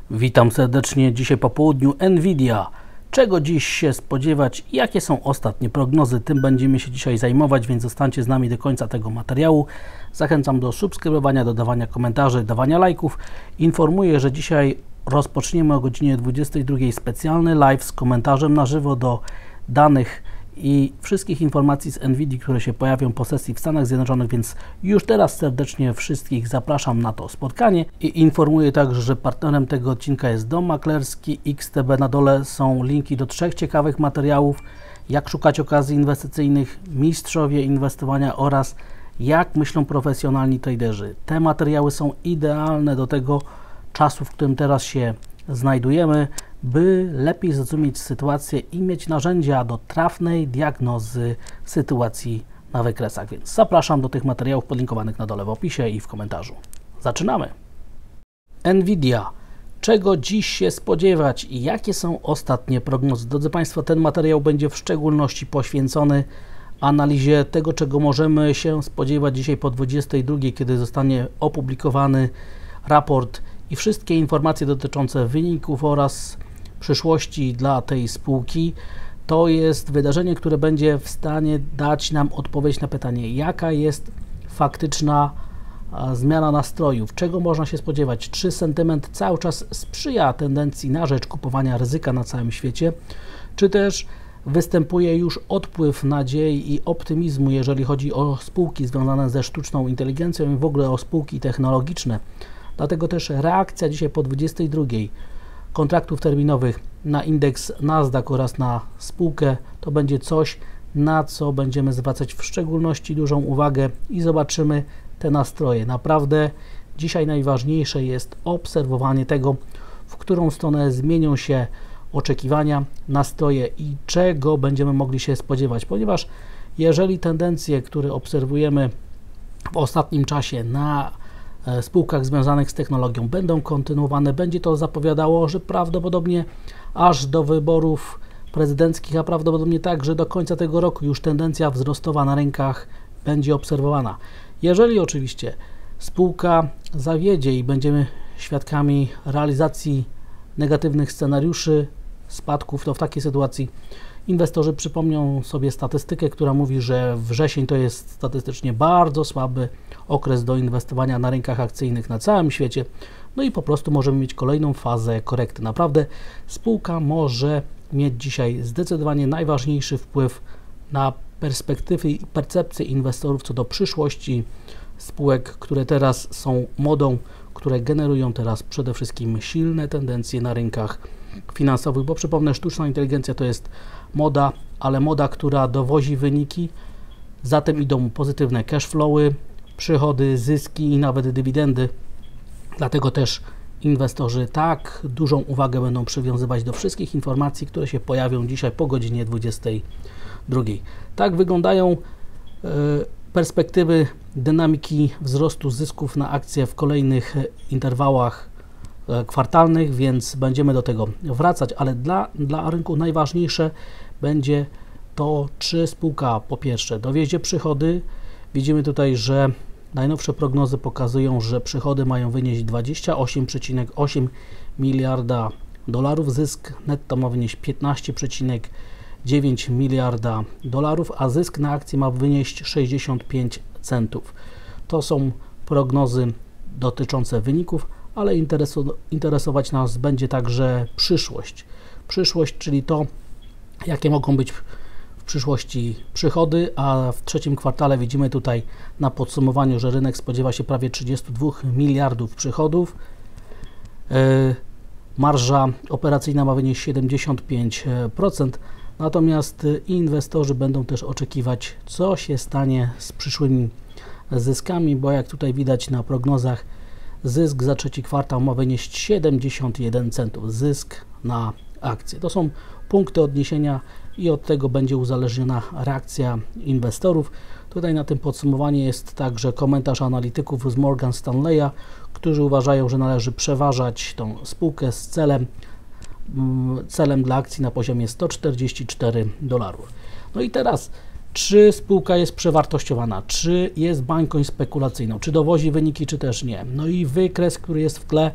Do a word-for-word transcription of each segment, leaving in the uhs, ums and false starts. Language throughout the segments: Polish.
Witam serdecznie dzisiaj po południu. Nvidia. Czego dziś się spodziewać? Jakie są ostatnie prognozy? Tym będziemy się dzisiaj zajmować, więc zostańcie z nami do końca tego materiału. Zachęcam do subskrybowania, dodawania komentarzy, dawania lajków. Informuję, że dzisiaj rozpoczniemy o godzinie dwudziestej drugiej specjalny live z komentarzem na żywo do danych i wszystkich informacji z Nvidii, które się pojawią po sesji w Stanach Zjednoczonych, więc już teraz serdecznie wszystkich zapraszam na to spotkanie i informuję także, że partnerem tego odcinka jest Dom Maklerski X T B. Na dole są linki do trzech ciekawych materiałów, jak szukać okazji inwestycyjnych, mistrzowie inwestowania oraz jak myślą profesjonalni traderzy. Te materiały są idealne do tego czasu, w którym teraz się znajdujemy, by lepiej zrozumieć sytuację i mieć narzędzia do trafnej diagnozy sytuacji na wykresach. Więc zapraszam do tych materiałów podlinkowanych na dole w opisie i w komentarzu. Zaczynamy! Nvidia. Czego dziś się spodziewać i jakie są ostatnie prognozy? Drodzy Państwo, ten materiał będzie w szczególności poświęcony analizie tego, czego możemy się spodziewać dzisiaj po dwudziestej drugiej, kiedy zostanie opublikowany raport i wszystkie informacje dotyczące wyników oraz przyszłości dla tej spółki. To jest wydarzenie, które będzie w stanie dać nam odpowiedź na pytanie, jaka jest faktyczna zmiana nastrojów, czego można się spodziewać, czy sentyment cały czas sprzyja tendencji na rzecz kupowania ryzyka na całym świecie, czy też występuje już odpływ nadziei i optymizmu, jeżeli chodzi o spółki związane ze sztuczną inteligencją i w ogóle o spółki technologiczne. Dlatego też reakcja dzisiaj po dwudziestej drugiej kontraktów terminowych na indeks Nasdaq oraz na spółkę to będzie coś, na co będziemy zwracać w szczególności dużą uwagę i zobaczymy te nastroje. Naprawdę dzisiaj najważniejsze jest obserwowanie tego, w którą stronę zmienią się oczekiwania, nastroje i czego będziemy mogli się spodziewać, ponieważ jeżeli tendencje, które obserwujemy w ostatnim czasie na spółkach związanych z technologią będą kontynuowane, będzie to zapowiadało, że prawdopodobnie aż do wyborów prezydenckich, a prawdopodobnie także do końca tego roku już tendencja wzrostowa na rynkach będzie obserwowana. Jeżeli oczywiście spółka zawiedzie i będziemy świadkami realizacji negatywnych scenariuszy, spadków, to w takiej sytuacji inwestorzy przypomnią sobie statystykę, która mówi, że wrzesień to jest statystycznie bardzo słaby okres do inwestowania na rynkach akcyjnych na całym świecie, no i po prostu możemy mieć kolejną fazę korekty. Naprawdę spółka może mieć dzisiaj zdecydowanie najważniejszy wpływ na perspektywy i percepcję inwestorów co do przyszłości spółek, które teraz są modą, które generują teraz przede wszystkim silne tendencje na rynkach finansowych, bo przypomnę, sztuczna inteligencja to jest moda, ale moda, która dowozi wyniki, zatem idą pozytywne cashflowy, przychody, zyski i nawet dywidendy. Dlatego też inwestorzy tak dużą uwagę będą przywiązywać do wszystkich informacji, które się pojawią dzisiaj po godzinie dwudziestej drugiej. Tak wyglądają y, perspektywy dynamiki wzrostu zysków na akcje w kolejnych interwałach y, kwartalnych, więc będziemy do tego wracać, ale dla, dla rynku najważniejsze będzie to, czy spółka po pierwsze dowiezie przychody. Widzimy tutaj, że najnowsze prognozy pokazują, że przychody mają wynieść dwadzieścia osiem przecinek osiem miliarda dolarów, zysk netto ma wynieść piętnaście przecinek dziewięć miliarda dolarów, a zysk na akcję ma wynieść sześćdziesiąt pięć centów. To są prognozy dotyczące wyników, ale interesu, interesować nas będzie także przyszłość. Przyszłość, czyli to, jakie mogą być w przyszłości przychody, a w trzecim kwartale widzimy tutaj na podsumowaniu, że rynek spodziewa się prawie trzydziestu dwóch miliardów przychodów. Marża operacyjna ma wynieść siedemdziesiąt pięć procent, natomiast inwestorzy będą też oczekiwać, co się stanie z przyszłymi zyskami, bo jak tutaj widać na prognozach, zysk za trzeci kwartał ma wynieść siedemdziesiąt jeden centów, zysk na akcję. To są punkty odniesienia i od tego będzie uzależniona reakcja inwestorów. Tutaj na tym podsumowaniu jest także komentarz analityków z Morgan Stanleya, którzy uważają, że należy przeważać tą spółkę z celem, celem dla akcji na poziomie sto czterdzieści cztery dolarów. No i teraz, czy spółka jest przewartościowana, czy jest bańką spekulacyjną, czy dowozi wyniki, czy też nie. No i wykres, który jest w tle,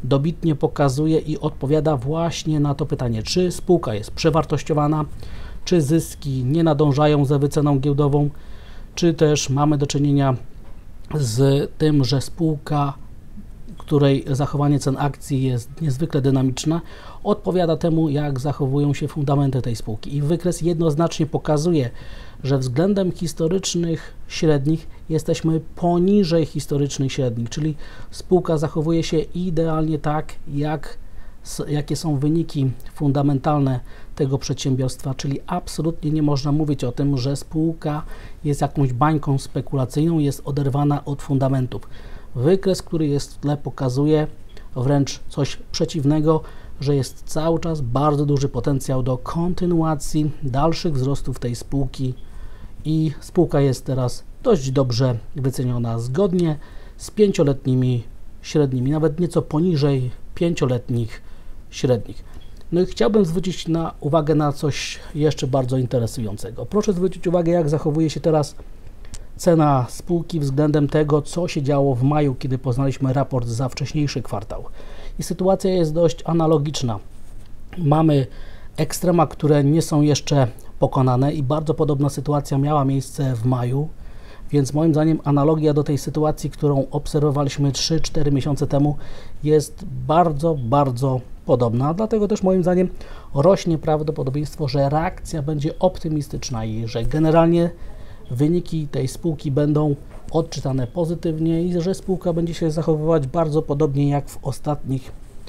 dobitnie pokazuje i odpowiada właśnie na to pytanie, czy spółka jest przewartościowana, czy zyski nie nadążają za wyceną giełdową, czy też mamy do czynienia z tym, że spółka, której zachowanie cen akcji jest niezwykle dynamiczne, odpowiada temu, jak zachowują się fundamenty tej spółki. I wykres jednoznacznie pokazuje, że względem historycznych średnich jesteśmy poniżej historycznych średnich, czyli spółka zachowuje się idealnie tak, jak, jakie są wyniki fundamentalne tego przedsiębiorstwa, czyli absolutnie nie można mówić o tym, że spółka jest jakąś bańką spekulacyjną, jest oderwana od fundamentów. Wykres, który jest w tle, pokazuje wręcz coś przeciwnego, że jest cały czas bardzo duży potencjał do kontynuacji dalszych wzrostów tej spółki i spółka jest teraz dość dobrze wyceniona zgodnie z pięcioletnimi średnimi, nawet nieco poniżej pięcioletnich średnich. No i chciałbym zwrócić na uwagę na coś jeszcze bardzo interesującego. Proszę zwrócić uwagę, jak zachowuje się teraz cena spółki względem tego, co się działo w maju, kiedy poznaliśmy raport za wcześniejszy kwartał. I sytuacja jest dość analogiczna. Mamy ekstrema, które nie są jeszcze pokonane i bardzo podobna sytuacja miała miejsce w maju, więc moim zdaniem analogia do tej sytuacji, którą obserwowaliśmy trzy cztery miesiące temu, jest bardzo, bardzo podobna. Dlatego też moim zdaniem rośnie prawdopodobieństwo, że reakcja będzie optymistyczna i że generalnie wyniki tej spółki będą odczytane pozytywnie i że spółka będzie się zachowywać bardzo podobnie jak w ostatnich,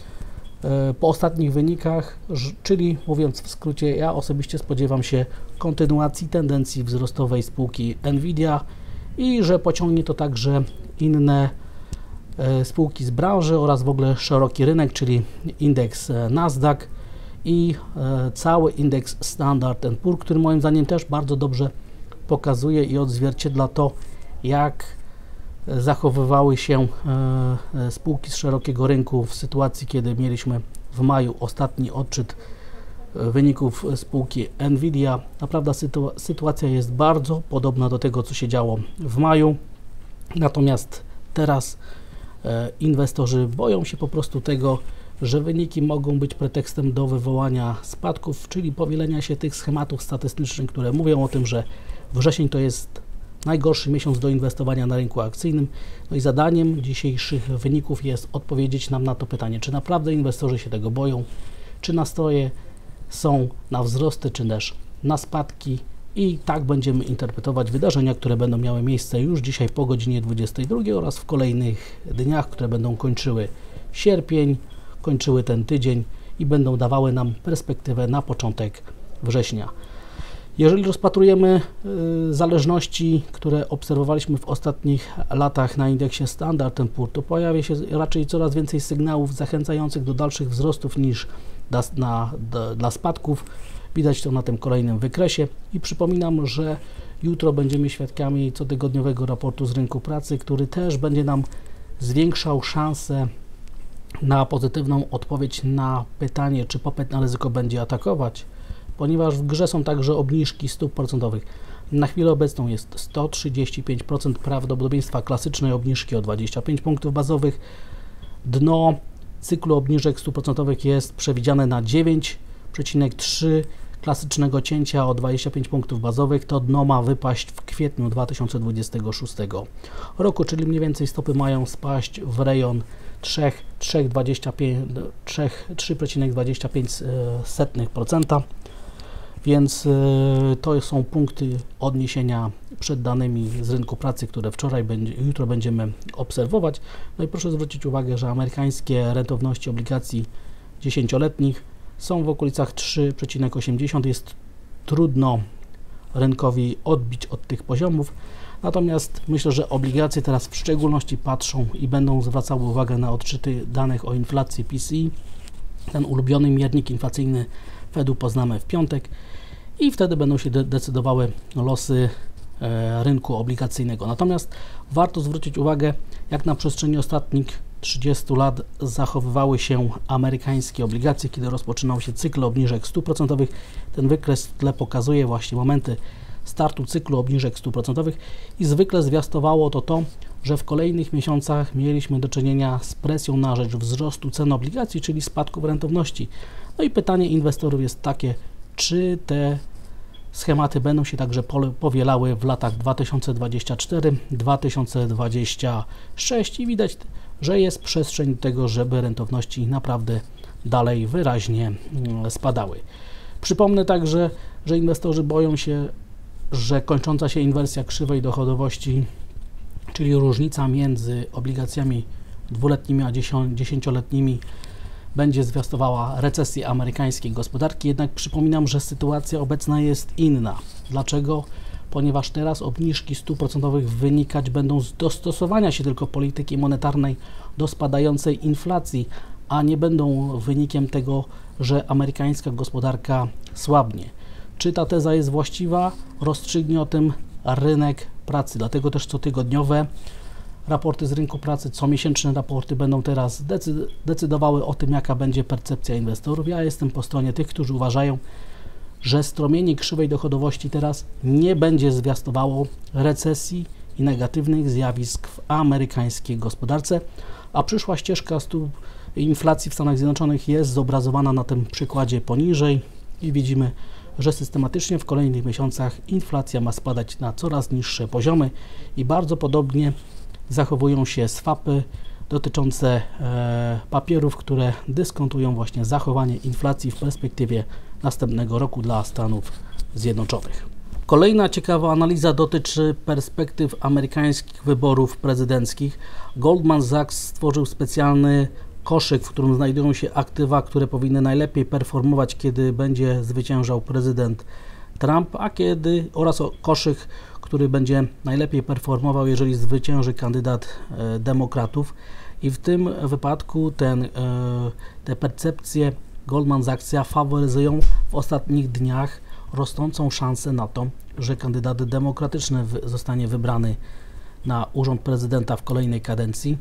po ostatnich wynikach, czyli mówiąc w skrócie, ja osobiście spodziewam się kontynuacji tendencji wzrostowej spółki Nvidia i że pociągnie to także inne spółki z branży oraz w ogóle szeroki rynek, czyli indeks Nasdaq i cały indeks Standard and Poor, który moim zdaniem też bardzo dobrze pokazuje i odzwierciedla to, jak zachowywały się spółki z szerokiego rynku w sytuacji, kiedy mieliśmy w maju ostatni odczyt wyników spółki Nvidia. Naprawdę sytu- sytuacja jest bardzo podobna do tego, co się działo w maju, natomiast teraz inwestorzy boją się po prostu tego, że wyniki mogą być pretekstem do wywołania spadków, czyli powielenia się tych schematów statystycznych, które mówią o tym, że wrzesień to jest najgorszy miesiąc do inwestowania na rynku akcyjnym. No i zadaniem dzisiejszych wyników jest odpowiedzieć nam na to pytanie, czy naprawdę inwestorzy się tego boją, czy nastroje są na wzrosty, czy też na spadki i tak będziemy interpretować wydarzenia, które będą miały miejsce już dzisiaj po godzinie dwudziestej drugiej oraz w kolejnych dniach, które będą kończyły sierpień, kończyły ten tydzień i będą dawały nam perspektywę na początek września. Jeżeli rozpatrujemy y, zależności, które obserwowaliśmy w ostatnich latach na indeksie Standard and Poor, to pojawia się raczej coraz więcej sygnałów zachęcających do dalszych wzrostów niż da, na, do, dla spadków. Widać to na tym kolejnym wykresie i przypominam, że jutro będziemy świadkami cotygodniowego raportu z rynku pracy, który też będzie nam zwiększał szanse na pozytywną odpowiedź na pytanie, czy popyt na ryzyko będzie atakować, ponieważ w grze są także obniżki stóp procentowych. Na chwilę obecną jest sto trzydzieści pięć procent prawdopodobieństwa klasycznej obniżki o dwadzieścia pięć punktów bazowych. Dno cyklu obniżek stóp procentowych jest przewidziane na dziewięć przecinek trzy klasycznego cięcia o dwadzieścia pięć punktów bazowych. To dno ma wypaść w kwietniu dwa tysiące dwudziestego szóstego roku, czyli mniej więcej stopy mają spaść w rejon trzy przecinek dwadzieścia pięć procent, więc to są punkty odniesienia przed danymi z rynku pracy, które wczoraj, będzie, jutro będziemy obserwować. No i proszę zwrócić uwagę, że amerykańskie rentowności obligacji dziesięcioletnich są w okolicach trzy przecinek osiemdziesiąt. Jest trudno rynkowi odbić od tych poziomów, natomiast myślę, że obligacje teraz w szczególności patrzą i będą zwracały uwagę na odczyty danych o inflacji P C E. Ten ulubiony miernik inflacyjny Fedu poznamy w piątek i wtedy będą się de decydowały losy e, rynku obligacyjnego. Natomiast warto zwrócić uwagę, jak na przestrzeni ostatnich trzydziestu lat zachowywały się amerykańskie obligacje, kiedy rozpoczynał się cykl obniżek stóp procentowych. Ten wykres w tle pokazuje właśnie momenty startu cyklu obniżek stóp procentowych i zwykle zwiastowało to to, że w kolejnych miesiącach mieliśmy do czynienia z presją na rzecz wzrostu cen obligacji, czyli spadków rentowności. No i pytanie inwestorów jest takie, czy te schematy będą się także powielały w latach dwa tysiące dwudziestym czwartym do dwa tysiące dwudziestego szóstego i widać, że jest przestrzeń do tego, żeby rentowności naprawdę dalej wyraźnie spadały. Przypomnę także, że inwestorzy boją się, że kończąca się inwersja krzywej dochodowości, czyli różnica między obligacjami dwuletnimi a dziesięcioletnimi, będzie zwiastowała recesję amerykańskiej gospodarki. Jednak przypominam, że sytuacja obecna jest inna. Dlaczego? Ponieważ teraz obniżki stóp procentowych wynikać będą z dostosowania się tylko polityki monetarnej do spadającej inflacji, a nie będą wynikiem tego, że amerykańska gospodarka słabnie. Czy ta teza jest właściwa? Rozstrzygnie o tym rynek pracy. Dlatego też cotygodniowe raporty z rynku pracy, comiesięczne raporty będą teraz decydowały o tym, jaka będzie percepcja inwestorów. Ja jestem po stronie tych, którzy uważają, że stromienie krzywej dochodowości teraz nie będzie zwiastowało recesji i negatywnych zjawisk w amerykańskiej gospodarce, a przyszła ścieżka stóp inflacji w Stanach Zjednoczonych jest zobrazowana na tym przykładzie poniżej i widzimy, że systematycznie w kolejnych miesiącach inflacja ma spadać na coraz niższe poziomy i bardzo podobnie zachowują się swapy dotyczące e, papierów, które dyskontują właśnie zachowanie inflacji w perspektywie następnego roku dla Stanów Zjednoczonych. Kolejna ciekawa analiza dotyczy perspektyw amerykańskich wyborów prezydenckich. Goldman Sachs stworzył specjalny koszyk, w którym znajdują się aktywa, które powinny najlepiej performować, kiedy będzie zwyciężał prezydent Trump, a kiedy oraz koszyk, który będzie najlepiej performował, jeżeli zwycięży kandydat e, demokratów. I w tym wypadku ten, e, te percepcje Goldman Sachs faworyzują w ostatnich dniach rosnącą szansę na to, że kandydat demokratyczny w, zostanie wybrany na urząd prezydenta w kolejnej kadencji.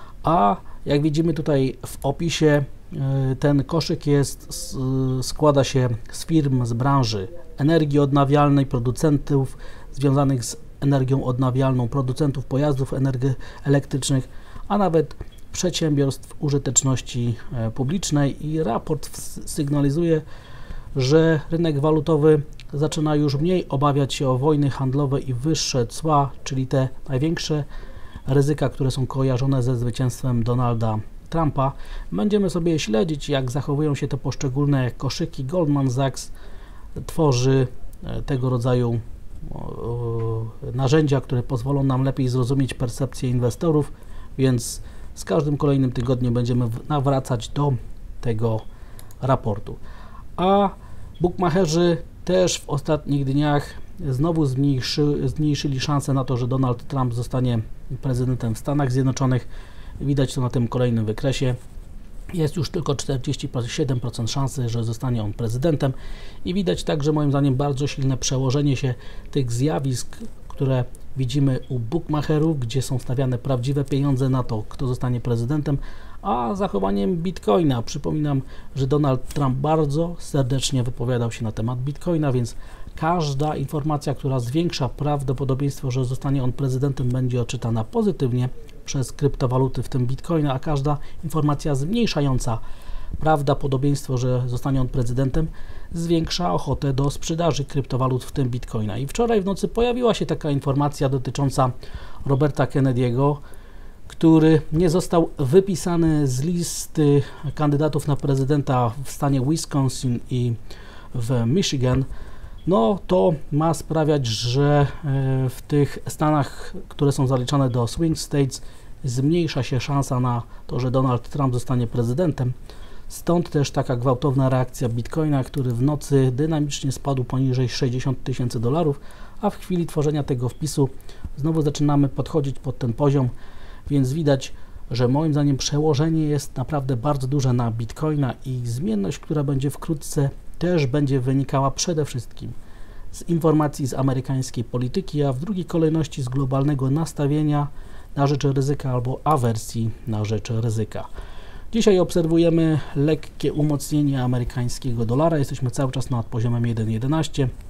A jak widzimy tutaj w opisie, ten koszyk jest, składa się z firm z branży energii odnawialnej, producentów związanych z energią odnawialną, producentów pojazdów elektrycznych, a nawet przedsiębiorstw użyteczności publicznej i raport sygnalizuje, że rynek walutowy zaczyna już mniej obawiać się o wojny handlowe i wyższe cła, czyli te największe ryzyka, które są kojarzone ze zwycięstwem Donalda Trumpa. Będziemy sobie śledzić, jak zachowują się te poszczególne koszyki. Goldman Sachs tworzy tego rodzaju narzędzia, które pozwolą nam lepiej zrozumieć percepcję inwestorów, więc z każdym kolejnym tygodniem będziemy nawracać do tego raportu. A bookmacherzy też w ostatnich dniach znowu zmniejszy, zmniejszyli szanse na to, że Donald Trump zostanie prezydentem w Stanach Zjednoczonych. Widać to na tym kolejnym wykresie. Jest już tylko czterdzieści siedem procent szansy, że zostanie on prezydentem i widać także moim zdaniem bardzo silne przełożenie się tych zjawisk, które widzimy u bookmacherów, gdzie są stawiane prawdziwe pieniądze na to, kto zostanie prezydentem, a zachowaniem Bitcoina. Przypominam, że Donald Trump bardzo serdecznie wypowiadał się na temat Bitcoina, więc każda informacja, która zwiększa prawdopodobieństwo, że zostanie on prezydentem, będzie odczytana pozytywnie przez kryptowaluty, w tym Bitcoina, a każda informacja zmniejszająca prawdopodobieństwo, że zostanie on prezydentem, zwiększa ochotę do sprzedaży kryptowalut, w tym Bitcoina. I wczoraj w nocy pojawiła się taka informacja dotycząca Roberta Kennedy'ego, który nie został wypisany z listy kandydatów na prezydenta w stanie Wisconsin i w Michigan. No to ma sprawiać, że w tych stanach, które są zaliczane do swing states, zmniejsza się szansa na to, że Donald Trump zostanie prezydentem. Stąd też taka gwałtowna reakcja Bitcoina, który w nocy dynamicznie spadł poniżej sześćdziesiąt tysięcy dolarów, a w chwili tworzenia tego wpisu znowu zaczynamy podchodzić pod ten poziom, więc widać, że moim zdaniem przełożenie jest naprawdę bardzo duże na Bitcoina i zmienność, która będzie wkrótce, też będzie wynikała przede wszystkim z informacji z amerykańskiej polityki, a w drugiej kolejności z globalnego nastawienia na rzecz ryzyka albo awersji na rzecz ryzyka. Dzisiaj obserwujemy lekkie umocnienie amerykańskiego dolara. Jesteśmy cały czas nad poziomem jeden jedenaście.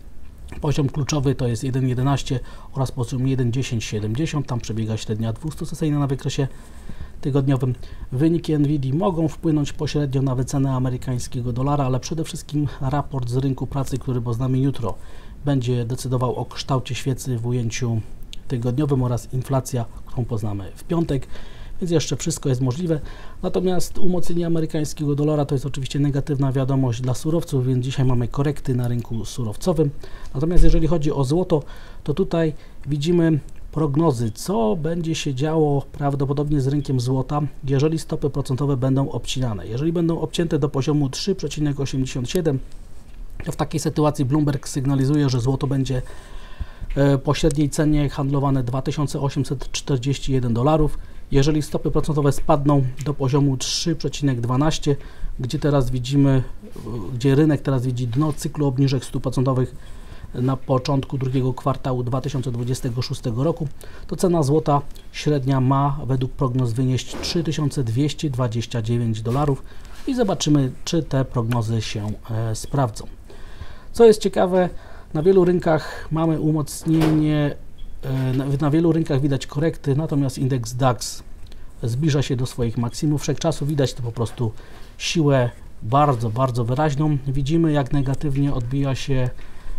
Poziom kluczowy to jest jeden jedenaście oraz poziom jeden dziesięć siedemdziesiąt, tam przebiega średnia dwustusesyjna na wykresie tygodniowym. Wyniki Nvidia mogą wpłynąć pośrednio na wycenę amerykańskiego dolara, ale przede wszystkim raport z rynku pracy, który poznamy jutro, będzie decydował o kształcie świecy w ujęciu tygodniowym oraz inflacja, którą poznamy w piątek, więc jeszcze wszystko jest możliwe. Natomiast umocnienie amerykańskiego dolara to jest oczywiście negatywna wiadomość dla surowców, więc dzisiaj mamy korekty na rynku surowcowym. Natomiast jeżeli chodzi o złoto, to tutaj widzimy prognozy, co będzie się działo prawdopodobnie z rynkiem złota, jeżeli stopy procentowe będą obcinane. Jeżeli będą obcięte do poziomu trzy przecinek osiemdziesiąt siedem, to w takiej sytuacji Bloomberg sygnalizuje, że złoto będzie po średniej cenie handlowane dwa tysiące osiemset czterdzieści jeden dolarów. Jeżeli stopy procentowe spadną do poziomu trzy przecinek dwanaście, gdzie teraz widzimy, gdzie rynek teraz widzi dno cyklu obniżek stóp procentowych na początku drugiego kwartału dwa tysiące dwudziestego szóstego roku, to cena złota średnia ma według prognoz wynieść trzy tysiące dwieście dwadzieścia dziewięć dolarów i zobaczymy, czy te prognozy się e, sprawdzą. Co jest ciekawe, na wielu rynkach mamy umocnienie, e, na, na wielu rynkach widać korekty, natomiast indeks DAX zbliża się do swoich maksimów wszechczasu. Widać to po prostu siłę bardzo, bardzo wyraźną. Widzimy, jak negatywnie odbija się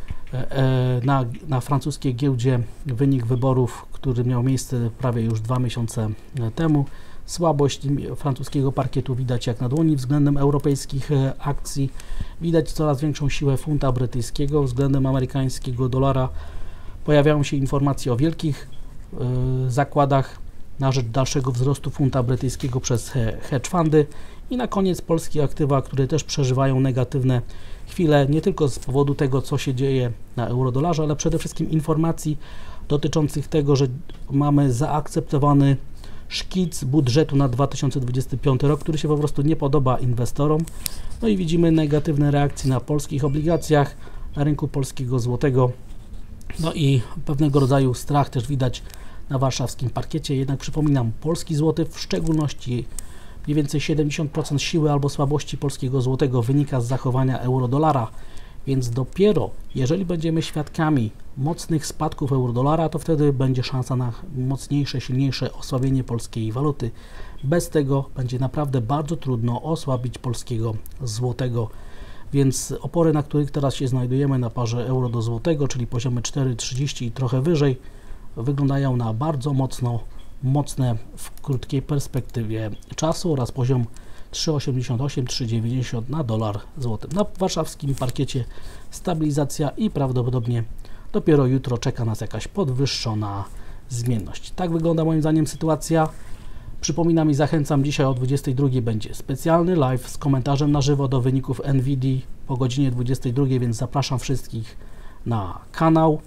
Na, na francuskiej giełdzie wynik wyborów, który miał miejsce prawie już dwa miesiące temu. Słabość francuskiego parkietu widać jak na dłoni względem europejskich akcji. Widać coraz większą siłę funta brytyjskiego względem amerykańskiego dolara. Pojawiają się informacje o wielkich y, zakładach na rzecz dalszego wzrostu funta brytyjskiego przez hedge fundy. I na koniec polskie aktywa, które też przeżywają negatywne chwile, nie tylko z powodu tego, co się dzieje na eurodolarze, ale przede wszystkim informacji dotyczących tego, że mamy zaakceptowany szkic budżetu na dwa tysiące dwudziesty piąty rok, który się po prostu nie podoba inwestorom. No i widzimy negatywne reakcje na polskich obligacjach, na rynku polskiego złotego. No i pewnego rodzaju strach też widać na warszawskim parkiecie. Jednak przypominam, polski złoty, w szczególności mniej więcej siedemdziesiąt procent siły albo słabości polskiego złotego wynika z zachowania euro-dolara, więc dopiero jeżeli będziemy świadkami mocnych spadków euro-dolara, to wtedy będzie szansa na mocniejsze, silniejsze osłabienie polskiej waluty. Bez tego będzie naprawdę bardzo trudno osłabić polskiego złotego, więc opory, na których teraz się znajdujemy na parze euro do złotego, czyli poziomy cztery trzydzieści i trochę wyżej, wyglądają na bardzo mocno mocne w krótkiej perspektywie czasu oraz poziom trzy osiemdziesiąt osiem trzy dziewięćdziesiąt na dolar złoty. Na warszawskim parkiecie stabilizacja i prawdopodobnie dopiero jutro czeka nas jakaś podwyższona zmienność. Tak wygląda moim zdaniem sytuacja. Przypominam i zachęcam, dzisiaj o dwudziestej drugiej będzie specjalny live z komentarzem na żywo do wyników Nvidia po godzinie dwudziestej drugiej, więc zapraszam wszystkich na kanał.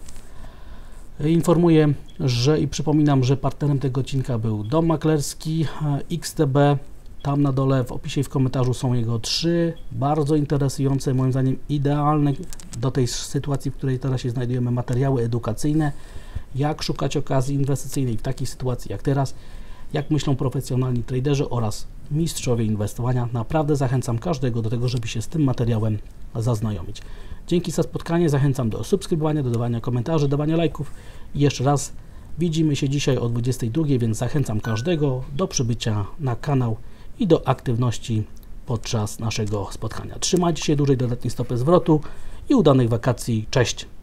Informuję, że i przypominam, że partnerem tego odcinka był Dom Maklerski X T B. Tam na dole w opisie i w komentarzu są jego trzy bardzo interesujące, moim zdaniem idealne do tej sytuacji, w której teraz się znajdujemy, materiały edukacyjne, jak szukać okazji inwestycyjnej w takiej sytuacji jak teraz, jak myślą profesjonalni traderzy oraz mistrzowie inwestowania. Naprawdę zachęcam każdego do tego, żeby się z tym materiałem zaznajomić. Dzięki za spotkanie, zachęcam do subskrybowania, dodawania komentarzy, dawania lajków i jeszcze raz widzimy się dzisiaj o dwudziestej drugiej, więc zachęcam każdego do przybycia na kanał i do aktywności podczas naszego spotkania. Trzymajcie się dłużej do letniej stopy zwrotu i udanych wakacji. Cześć!